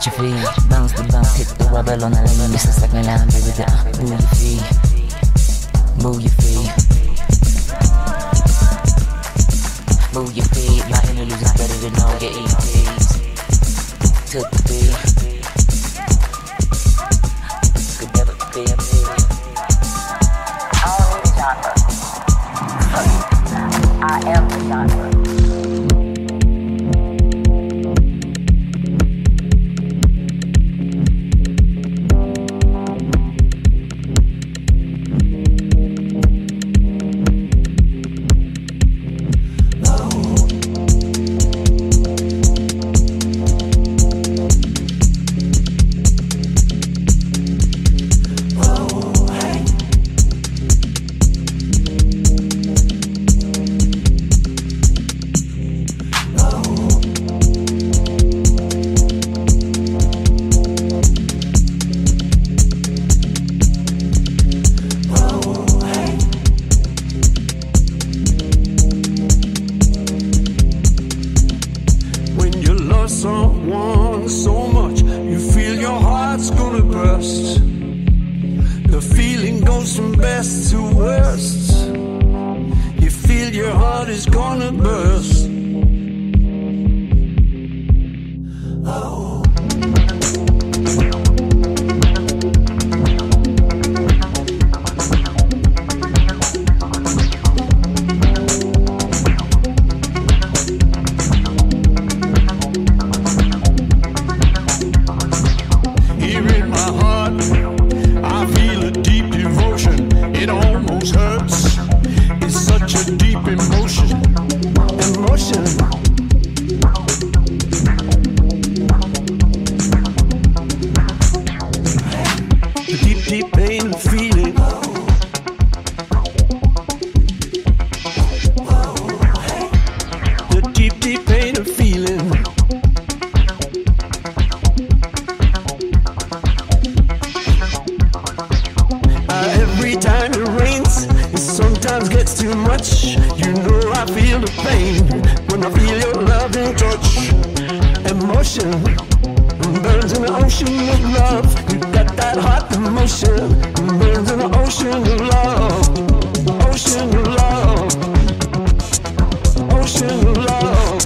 your feet. Bounce the bounce, hit the rubber on the lane. It's a second line, baby, move your feet. Move your feet. Move your feet. My interludes is better than all your EPs. Took the beat. Could never be a me. I don't need a genre. I am the genre. Someone so much you feel your heart's gonna burst. The feeling goes from best to worst. You feel your heart is gonna burst. Oh. Deep pain feeling. The deep pain of feeling. Every time it rains, it sometimes gets too much. You know I feel the pain when I feel your loving touch. Emotion burns in the ocean of love. You got that hot emotion, burns in the ocean of love. Ocean of love. Ocean of love.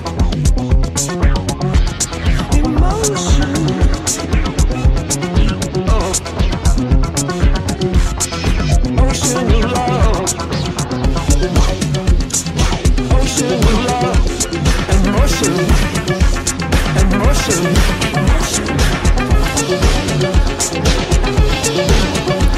Emotion. Oh. Ocean of love. Ocean of love. Emotion. Emotion. Emotion.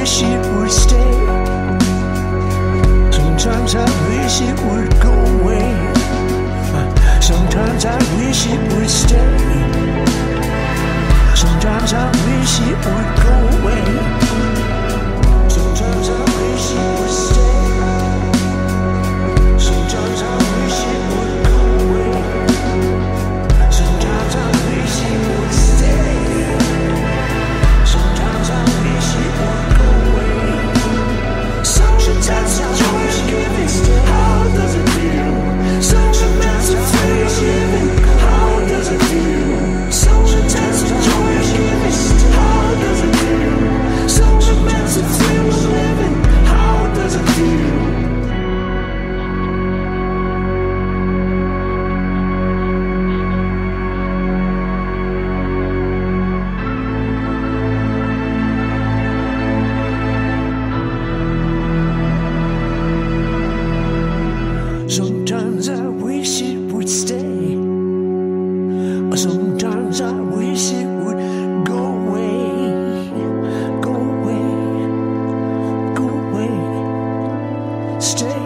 wish it would stay. Sometimes I wish it would go away. Sometimes I wish it would stay. Sometimes I wish it would go away. Sometimes I wish it would stay. Sometimes I wish it would go away. Sometimes I wish it would stay. Sometimes I wish it would go away. Sometimes I wish it would stay. How does it feel? Sometimes I wish it would. How does it feel? Sometimes I wish it would stay. How does it feel? Sometimes I feel living. How does it feel? Sometimes I wish it would stay. Sometimes I wish it would go away. Go away. Go away. Stay.